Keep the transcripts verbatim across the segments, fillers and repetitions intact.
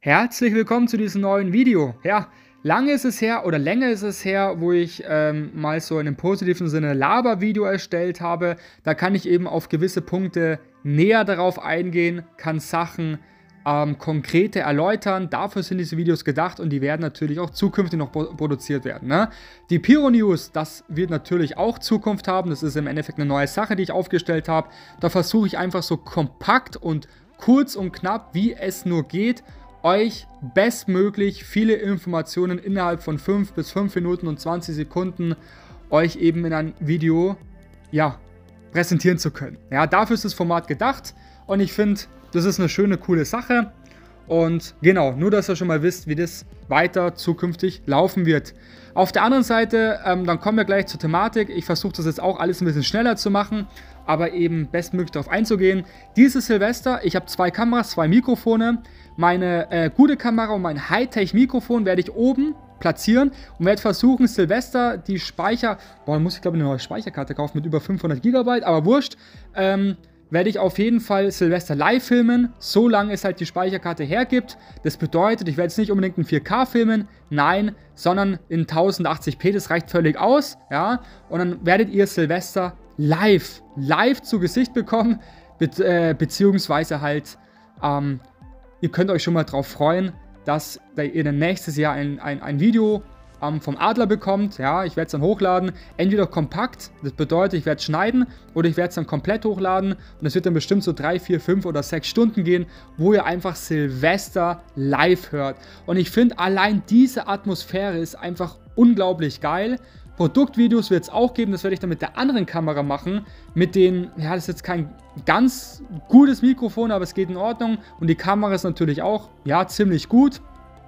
Herzlich willkommen zu diesem neuen Video. Ja, lange ist es her oder länger ist es her, wo ich ähm, mal so in einem positiven Sinne Laber-Video erstellt habe. Da kann ich eben auf gewisse Punkte näher darauf eingehen, kann Sachen ähm, konkreter erläutern. Dafür sind diese Videos gedacht und die werden natürlich auch zukünftig noch produziert werden. Ne? Die Pyro News, das wird natürlich auch Zukunft haben. Das ist im Endeffekt eine neue Sache, die ich aufgestellt habe. Da versuche ich einfach so kompakt und kurz und knapp, wie es nur geht, euch bestmöglich viele Informationen innerhalb von fünf bis fünf Minuten und zwanzig Sekunden euch eben in einem Video, ja, präsentieren zu können. Ja, dafür ist das Format gedacht und ich finde, das ist eine schöne, coole Sache. Und genau, nur dass ihr schon mal wisst, wie das weiter zukünftig laufen wird. Auf der anderen Seite, ähm, dann kommen wir gleich zur Thematik. Ich versuche das jetzt auch alles ein bisschen schneller zu machen, aber eben bestmöglich darauf einzugehen. Dieses Silvester, ich habe zwei Kameras, zwei Mikrofone. Meine äh, gute Kamera und mein Hightech-Mikrofon werde ich oben platzieren und werde versuchen, Silvester die Speicher... Boah, da muss ich glaube ich eine neue Speicherkarte kaufen mit über fünfhundert Gigabyte, aber wurscht. Ähm... werde ich auf jeden Fall Silvester live filmen, solange es halt die Speicherkarte hergibt. Das bedeutet, ich werde jetzt nicht unbedingt in vier K filmen, nein, sondern in tausendachtzig p, das reicht völlig aus, ja. Und dann werdet ihr Silvester live, live zu Gesicht bekommen, be äh, beziehungsweise halt, ähm, ihr könnt euch schon mal drauf freuen, dass ihr dann nächstes Jahr ein, ein, ein Video vom Adler bekommt. Ja, ich werde es dann hochladen, entweder kompakt, das bedeutet, ich werde es schneiden, oder ich werde es dann komplett hochladen und es wird dann bestimmt so drei, vier, fünf oder sechs Stunden gehen, wo ihr einfach Silvester live hört. Und ich finde, allein diese Atmosphäre ist einfach unglaublich geil. Produktvideos wird es auch geben, das werde ich dann mit der anderen Kamera machen, mit den, ja, das ist jetzt kein ganz gutes Mikrofon, aber es geht in Ordnung und die Kamera ist natürlich auch, ja, ziemlich gut.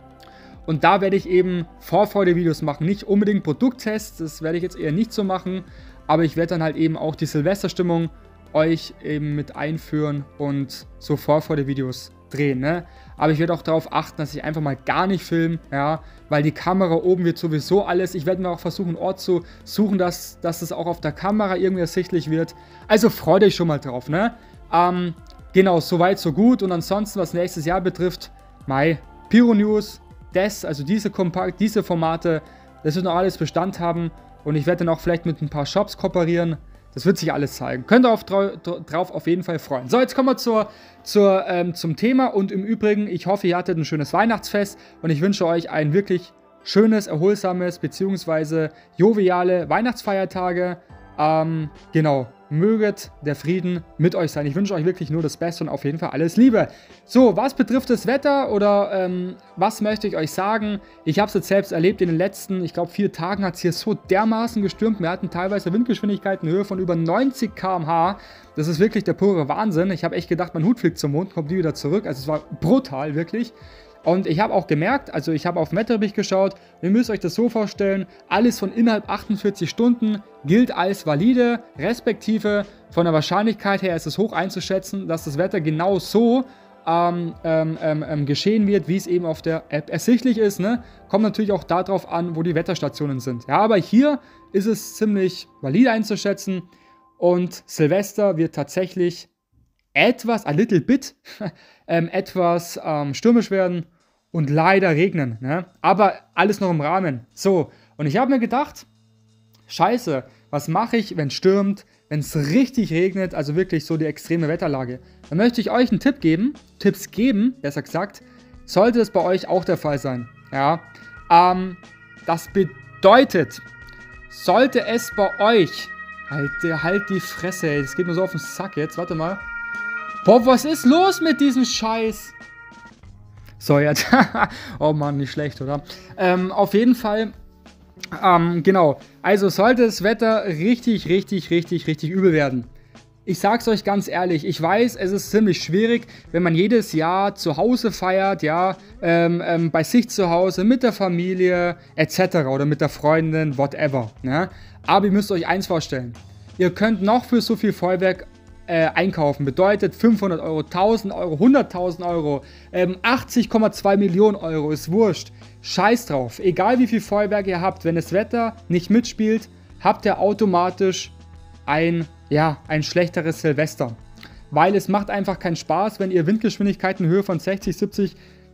Und da werde ich eben Vorfreude-Videos machen, nicht unbedingt Produkttests, das werde ich jetzt eher nicht so machen, aber ich werde dann halt eben auch die Silvesterstimmung euch eben mit einführen und so Vorfreude-Videos drehen, ne? Aber ich werde auch darauf achten, dass ich einfach mal gar nicht filme, ja, weil die Kamera oben wird sowieso alles, ich werde mir auch versuchen, einen Ort zu suchen, dass, dass es auch auf der Kamera irgendwie ersichtlich wird, also freut euch schon mal drauf, ne? Ähm, genau, soweit, so gut und ansonsten, was nächstes Jahr betrifft, Mai, Pyro News, Das, also diese Kompakt, diese Formate, das wird noch alles Bestand haben und ich werde dann auch vielleicht mit ein paar Shops kooperieren. Das wird sich alles zeigen. Könnt ihr auf, drauf auf jeden Fall freuen. So, jetzt kommen wir zur, zur, ähm, zum Thema und im Übrigen, ich hoffe, ihr hattet ein schönes Weihnachtsfest und ich wünsche euch ein wirklich schönes, erholsames bzw. joviale Weihnachtsfeiertage. Ähm, genau, möget der Frieden mit euch sein. Ich wünsche euch wirklich nur das Beste und auf jeden Fall alles Liebe. So, was betrifft das Wetter oder ähm, was möchte ich euch sagen? Ich habe es jetzt selbst erlebt in den letzten, ich glaube, vier Tagen hat es hier so dermaßen gestürmt. Wir hatten teilweise Windgeschwindigkeiten in Höhe von über neunzig Kilometer pro Stunde. Das ist wirklich der pure Wahnsinn. Ich habe echt gedacht, mein Hut fliegt zum Mond, kommt die wieder zurück. Also es war brutal, wirklich. Und ich habe auch gemerkt, also ich habe auf Wetterbericht geschaut, ihr müsst euch das so vorstellen, alles von innerhalb achtundvierzig Stunden gilt als valide, respektive von der Wahrscheinlichkeit her ist es hoch einzuschätzen, dass das Wetter genau so ähm, ähm, ähm, geschehen wird, wie es eben auf der App ersichtlich ist. Ne? Kommt natürlich auch darauf an, wo die Wetterstationen sind. Ja, aber hier ist es ziemlich valide einzuschätzen und Silvester wird tatsächlich etwas, a little bit, ähm, etwas ähm, stürmisch werden und leider regnen, ne? Aber alles noch im Rahmen. So, und ich habe mir gedacht, scheiße, was mache ich, wenn es stürmt, wenn es richtig regnet, also wirklich so die extreme Wetterlage. Dann möchte ich euch einen Tipp geben, Tipps geben, besser gesagt, sollte es bei euch auch der Fall sein, ja. Ähm, das bedeutet, sollte es bei euch, halt, halt die Fresse, ey, das geht mir so auf den Sack jetzt, warte mal. Boah, was ist los mit diesem Scheiß? So, jetzt. Oh Mann, nicht schlecht, oder? Ähm, auf jeden Fall, ähm, genau. Also sollte das Wetter richtig, richtig, richtig, richtig übel werden. Ich sag's euch ganz ehrlich, ich weiß, es ist ziemlich schwierig, wenn man jedes Jahr zu Hause feiert, ja, ähm, ähm, bei sich zu Hause, mit der Familie, et cetera oder mit der Freundin, whatever, ne? Aber ihr müsst euch eins vorstellen. Ihr könnt noch für so viel Feuerwerk Äh, einkaufen. Bedeutet fünfhundert Euro, tausend Euro, hunderttausend Euro, ähm, achtzig Komma zwei Millionen Euro, ist wurscht. Scheiß drauf. Egal wie viel Feuerwerk ihr habt, wenn das Wetter nicht mitspielt, habt ihr automatisch ein, ja, ein schlechteres Silvester. Weil es macht einfach keinen Spaß, wenn ihr Windgeschwindigkeiten in Höhe von sechzig, siebzig,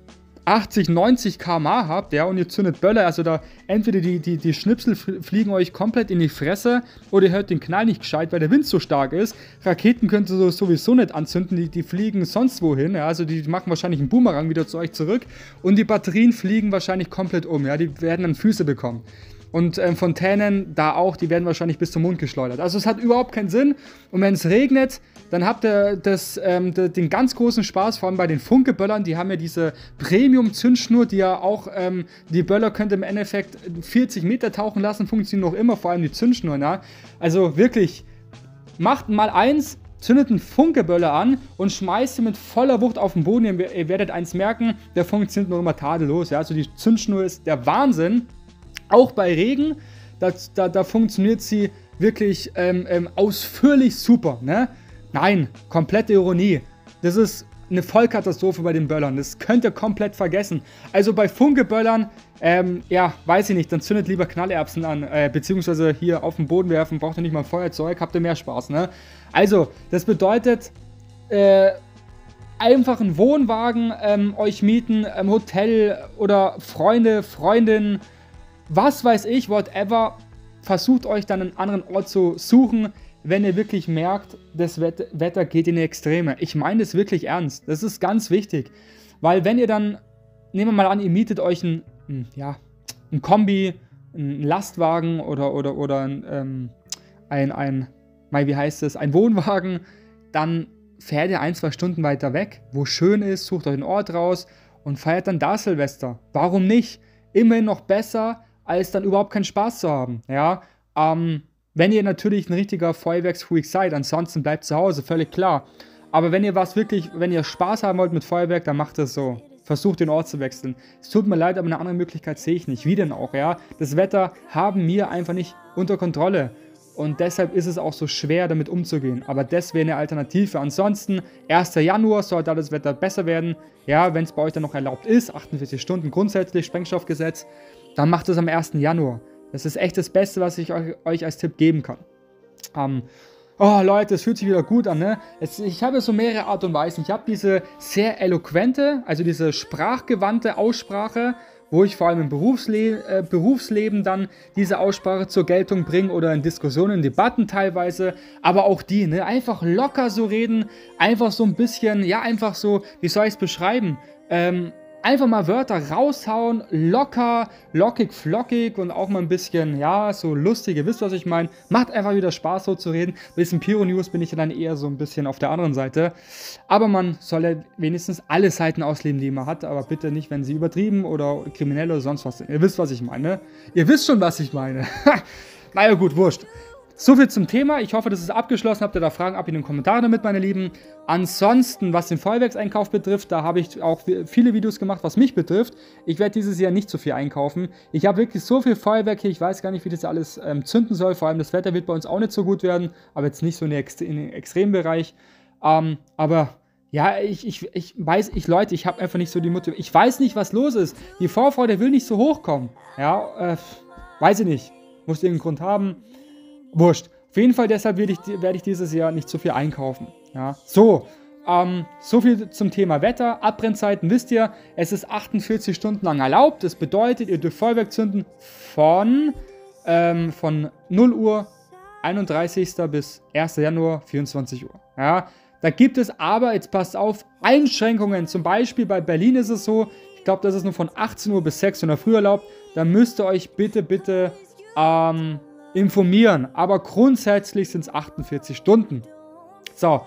achtzig, neunzig Kilometer pro Stunde habt, ja, und ihr zündet Böller, also da entweder die, die, die Schnipsel fliegen euch komplett in die Fresse oder ihr hört den Knall nicht gescheit, weil der Wind so stark ist. Raketen könnt ihr sowieso nicht anzünden, die, die fliegen sonst wohin, ja, also die machen wahrscheinlich einen Boomerang wieder zu euch zurück und die Batterien fliegen wahrscheinlich komplett um, ja, die werden dann Füße bekommen. Und ähm, Fontänen da auch, die werden wahrscheinlich bis zum Mund geschleudert. Also es hat überhaupt keinen Sinn. Und wenn es regnet, dann habt ihr das, ähm, de, den ganz großen Spaß, vor allem bei den Funkeböllern. Die haben ja diese Premium-Zündschnur, die ja auch, ähm, die Böller könnt ihr im Endeffekt vierzig Meter tauchen lassen, funktionieren noch immer, vor allem die Zündschnur. Ja? Also wirklich, macht mal eins, zündet einen Funkeböller an und schmeißt ihn mit voller Wucht auf den Boden. Ihr, ihr werdet eins merken, der funktioniert noch immer tadellos. Ja? Also die Zündschnur ist der Wahnsinn. Auch bei Regen, da, da, da funktioniert sie wirklich ähm, ähm, ausführlich super. Ne? Nein, komplette Ironie. Das ist eine Vollkatastrophe bei den Böllern. Das könnt ihr komplett vergessen. Also bei Funkeböllern, ähm, ja, weiß ich nicht, dann zündet lieber Knallerbsen an, äh, beziehungsweise hier auf den Boden werfen, braucht ihr nicht mal Feuerzeug, habt ihr mehr Spaß. Ne? Also, das bedeutet, äh, einfach einen Wohnwagen ähm, euch mieten, ähm, Hotel oder Freunde, Freundinnen, was weiß ich, whatever, versucht euch dann einen anderen Ort zu suchen, wenn ihr wirklich merkt, das Wetter geht in die Extreme. Ich meine das wirklich ernst. Das ist ganz wichtig. Weil wenn ihr dann, nehmen wir mal an, ihr mietet euch ein, ein, ja, ein Kombi, ein Lastwagen oder, oder, oder ein, ähm, ein, ein, wie heißt es, ein Wohnwagen, dann fährt ihr ein, zwei Stunden weiter weg, wo schön ist, sucht euch einen Ort raus und feiert dann da Silvester. Warum nicht? Immerhin noch besser, als dann überhaupt keinen Spaß zu haben, ja, ähm, wenn ihr natürlich ein richtiger Feuerwerksfreak seid, ansonsten bleibt zu Hause, völlig klar, aber wenn ihr was wirklich, wenn ihr Spaß haben wollt mit Feuerwerk, dann macht es so, versucht den Ort zu wechseln, es tut mir leid, aber eine andere Möglichkeit sehe ich nicht, wie denn auch, ja, das Wetter haben wir einfach nicht unter Kontrolle und deshalb ist es auch so schwer, damit umzugehen, aber das wäre eine Alternative, ansonsten, erster Januar sollte das Wetter besser werden, ja, wenn es bei euch dann noch erlaubt ist, achtundvierzig Stunden grundsätzlich, Sprengstoffgesetz, dann macht es am ersten Januar. Das ist echt das Beste, was ich euch, euch als Tipp geben kann. Ähm, oh Leute, es fühlt sich wieder gut an, ne? Es, ich habe so mehrere Art und Weisen. Ich habe diese sehr eloquente, also diese sprachgewandte Aussprache, wo ich vor allem im Berufsle äh, Berufsleben dann diese Aussprache zur Geltung bringe oder in Diskussionen, in Debatten teilweise, aber auch die, ne? Einfach locker so reden, einfach so ein bisschen, ja, einfach so, wie soll ich es beschreiben? Ähm, Einfach mal Wörter raushauen, locker, lockig, flockig und auch mal ein bisschen, ja, so lustig, ihr wisst, was ich meine. Macht einfach wieder Spaß, so zu reden. Bei diesen Pyro-News bin ich dann eher so ein bisschen auf der anderen Seite. Aber man soll ja wenigstens alle Seiten ausleben, die man hat, aber bitte nicht, wenn sie übertrieben oder kriminell oder sonst was sind. Ihr wisst, was ich meine. Ihr wisst schon, was ich meine. Naja, gut, wurscht. So viel zum Thema. Ich hoffe, das ist abgeschlossen. Habt ihr da Fragen? Ab in den Kommentaren damit, meine Lieben. Ansonsten, was den Feuerwerkseinkauf betrifft, da habe ich auch viele Videos gemacht, was mich betrifft. Ich werde dieses Jahr nicht so viel einkaufen. Ich habe wirklich so viel Feuerwerk hier. Ich weiß gar nicht, wie das alles ähm, zünden soll. Vor allem das Wetter wird bei uns auch nicht so gut werden. Aber jetzt nicht so in, Ext in den Extrembereich. Ähm, aber ja, ich, ich, ich weiß, ich Leute, ich habe einfach nicht so die Motivation. Ich weiß nicht, was los ist. Die Vorfreude will nicht so hochkommen. Ja, äh, weiß ich nicht. Muss irgendeinen Grund haben. Wurscht. Auf jeden Fall deshalb werde ich, werde ich dieses Jahr nicht so viel einkaufen. Ja. So, ähm, so viel zum Thema Wetter. Abbrennzeiten wisst ihr, es ist achtundvierzig Stunden lang erlaubt. Das bedeutet, ihr dürft Feuerwerk zünden von, ähm, von null Uhr einunddreißigsten bis ersten Januar vierundzwanzig Uhr. Ja. Da gibt es aber, jetzt passt auf, Einschränkungen. Zum Beispiel bei Berlin ist es so, ich glaube, das ist nur von achtzehn Uhr bis sechs Uhr früh erlaubt. Da müsst ihr euch bitte, bitte, ähm, informieren, aber grundsätzlich sind es achtundvierzig Stunden. So,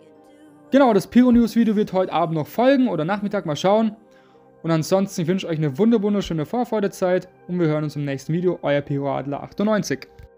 genau, das Pyro-News-Video wird heute Abend noch folgen oder Nachmittag, mal schauen. Und ansonsten, ich wünsche euch eine wunderschöne Vorfreudezeit und wir hören uns im nächsten Video. Euer Pyro Adler achtundneunzig.